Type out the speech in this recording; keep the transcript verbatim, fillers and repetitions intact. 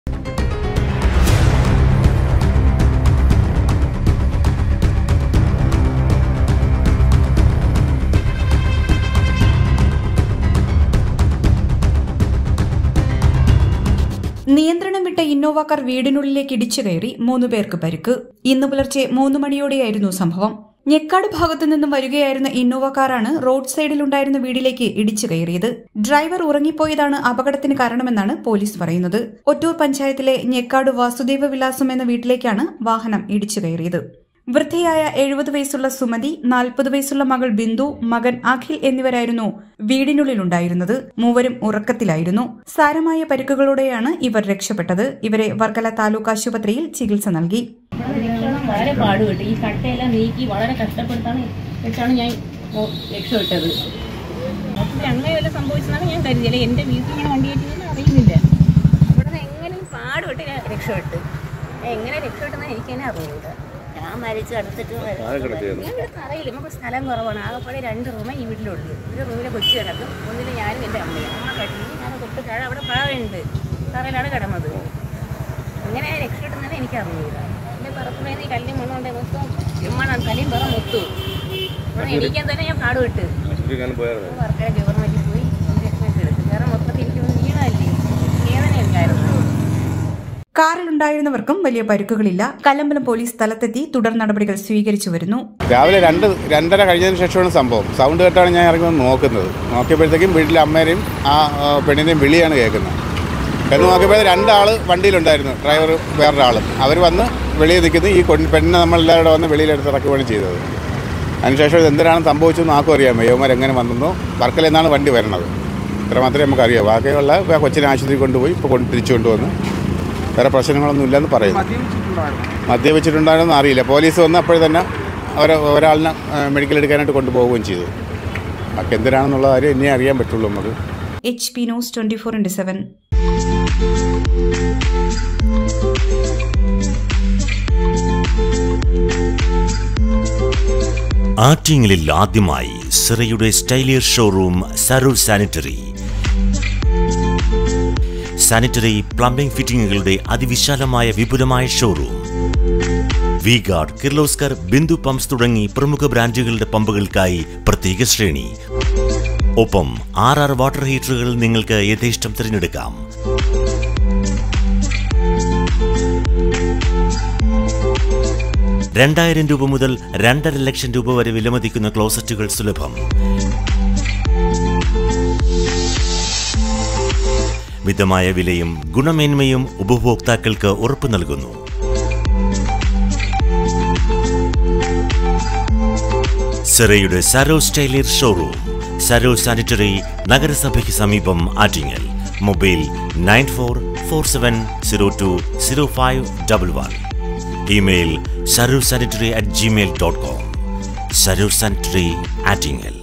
നിയന്ത്രണം വിട്ട Innova car വീടിനുള്ളിലേക്ക് ഇടിച്ചു കയറി മൂന്നു പേർക്ക് പരിക്ക്. ഇന്ന് പുലർച്ചെ മൂന്ന് മണിയോടെയായിരുന്നു സംഭവം. ഞെക്കാട് ഭാഗത്തു നിന്നും വരികയായിരുന്ന ഇന്നോവ കാറാണ് റോഡ് സൈഡിലുണ്ടായിരുന്ന വീടിലേക്ക് ഇടിച്ചു കയറിയത്. ഡ്രൈവർ ഉറങ്ങിപ്പോയതാണ് അപകടത്തിന് കാരണമെന്നാണ് പോലീസ് പറയുന്നത്. ഒറ്റൂർ പഞ്ചായത്തിലെ ഞെക്കാട് വാസുദേവ വിലാസം എന്ന വീട്ടിലേക്കാണ് വാഹനം ഇടിച്ചു കയറിയത്. വൃദ്ധയായ എഴുപത് വയസ്സുള്ള സുമതി, നാൽപ്പത് വയസ്സുള്ള മകൾ ബിന്ദു, മകൻ അഖിൽ എന്നിവരായിരുന്നു വീടിനുള്ളിലുണ്ടായിരുന്നത്. മൂവരും ഉറക്കത്തിലായിരുന്നു. സാരമായ പരിക്കുകളോടെയാണ് ഇവർ രക്ഷപ്പെട്ടത്. ഇവരെ വർക്കല താലൂക്ക് ആശുപത്രിയിൽ ചികിത്സ നൽകി. വളരെ പാടുപെട്ട് ഈ കട്ടയെല്ലാം നീക്കി വളരെ കഷ്ടപ്പെടുത്താണ് വെച്ചാണ് ഞാൻ രക്ഷപ്പെട്ടത്. മൊത്തത്തിൽ അങ്ങനെ വല്ല സംഭവിച്ചതാണ് ഞാൻ കരുതിയത്. എന്റെ വീട്ടിൽ ഇങ്ങനെ വണ്ടി കയറ്റിയെന്ന് അറിയുന്നില്ല. അവിടുന്ന് എങ്ങനെയും പാടുപെട്ട് ഞാൻ രക്ഷപ്പെട്ടു. എങ്ങനെ രക്ഷപ്പെട്ടെന്ന് എനിക്ക് തന്നെ അറിയില്ല. ഞാൻ മരിച്ചു അടുത്തിട്ട് അറിയില്ല. നമുക്ക് സ്ഥലം കുറവാണ്. ആകെപ്പാടെ രണ്ട് റൂമേ ഈ വീട്ടിലുള്ളൂ. ഒരു റൂമിലെ കൊച്ചു കിടക്കും, ഒന്നിലെ ഞാനും എൻ്റെ അമ്മയും. അമ്മ കഴിഞ്ഞ് ഞാൻ തൊട്ട് താഴെ അവിടെ പാവയുണ്ട്, തറയിലാണ് കിടന്നത്. അങ്ങനെ രക്ഷപ്പെട്ടെന്നാണ് എനിക്ക് അറിയില്ല. എൻ്റെ പറപ്പുമേന്ന് ഈ കല്ലും മണ്ണുകൊണ്ട് മൊത്തം ചുമ്മാണ് തലയും പറ മൊത്തു. ഇവിടെ എണീക്കാൻ തന്നെ ഞാൻ പാടുപെട്ട് വർക്കല ഗവൺമെന്റിൽ പോയി ഇഞ്ചക്ഷനൊക്കെ എടുത്തു. വേറെ മൊത്തത്തിൽ എനിക്ക് വീണല്ലേ, വേദനയുണ്ടായിരുന്നു. കാറിലുണ്ടായിരുന്നവർക്കും വലിയ പരിക്കുകളില്ല. കല്ലമ്പലം പോലീസ് സ്ഥലത്തെത്തി തുടർ നടപടികൾ സ്വീകരിച്ചു വരുന്നു. രാവിലെ രണ്ട് രണ്ടര കഴിഞ്ഞതിന് ശേഷമാണ് സംഭവം. സൗണ്ട് കേട്ടാണ് ഞാൻ ഇറങ്ങി വന്ന് നോക്കുന്നത്. നോക്കിയപ്പോഴത്തേക്കും വീട്ടിലെ അമ്മേനെയും ആ പെണ്ണിനെയും വിളിയാണ് കേൾക്കുന്നത്. എന്ന് നോക്കിയപ്പോൾ രണ്ടാൾ വണ്ടിയിലുണ്ടായിരുന്നു, ഡ്രൈവർ വേറൊരാളും. അവർ വന്ന് വെളിയിൽ നിൽക്കുന്നു. ഈ പെണ്ണിനെ നമ്മളെല്ലാവരും വന്ന് വെളിയിലെടുത്ത് ഇറക്കുകയാണ് ചെയ്തത്. അതിനുശേഷം ഇത് എന്തിനാണ് സംഭവിച്ചതെന്ന് ആർക്കും അറിയാമോ. യവന്മാർ എങ്ങനെ വന്നെന്നോ. വർക്കല എന്നാണ് വണ്ടി വരുന്നത്, ഇത്ര മാത്രമേ നമുക്കറിയാം. ബാക്കിയുള്ള കൊച്ചിനെ ആശുപത്രി കൊണ്ടുപോയി ഇപ്പോൾ കൊണ്ട് തിരിച്ചു കൊണ്ടുവന്ന് വേറെ പ്രശ്നങ്ങളൊന്നും ഇല്ലെന്ന് പറയുന്നു. മദ്യപിച്ചിട്ടുണ്ടായിരുന്നൊന്നും അറിയില്ല. പോലീസ് വന്ന് അപ്പോഴേ തന്നെ അവരെ ഒരാളിനെ മെഡിക്കൽ എടുക്കാനായിട്ട് കൊണ്ടുപോവുകയും ചെയ്തു. ബാക്കി എന്തിനാണെന്നുള്ള കാര്യം ഇനിയേ അറിയാൻ പറ്റുള്ളൂ നമുക്ക്. H P news twenty four into seven. ആറ്റിങ്ങലിൽ ആദ്യമായി സിറയുടെ സ്റ്റൈലിയർ ഷോറൂം സരൂർ സാനിറ്ററി. സാനിറ്ററി പ്ലംബിംഗ് ഫിറ്റിംഗുകളുടെ അതിവിശാലമായ വിപുലമായ showroom. V guard, Kirloskar, Bindu pumps തുടങ്ങി പ്രമുഖ ബ്രാൻഡുകളുടെ പമ്പുകൾക്കായി പ്രത്യേക ശ്രേണി. ഒപ്പം ആർ ആർ വാട്ടർ ഹീറ്ററുകൾ നിങ്ങൾക്ക് യഥേഷ്ടം തിരഞ്ഞെടുക്കാം. രണ്ടായിരം രൂപ മുതൽ രണ്ടര ലക്ഷം രൂപ വരെ വിലമതിക്കുന്ന ക്ലോസറ്റുകൾ സുലഭം. മിതമായ വിലയും ഗുണമേന്മയും ഉപഭോക്താക്കൾക്ക് ഉറപ്പു നൽകുന്നു. സിറയുടെ സരോ സ്റ്റൈലിയർ ഷോറൂം, സരോ സാനിറ്ററി, നഗരസഭയ്ക്ക് സമീപം, Attingal. Mobile nine four four seven zero two zero five double one. Email Saro sanitary at Gmail dot com. Saro sanitary, Attingal.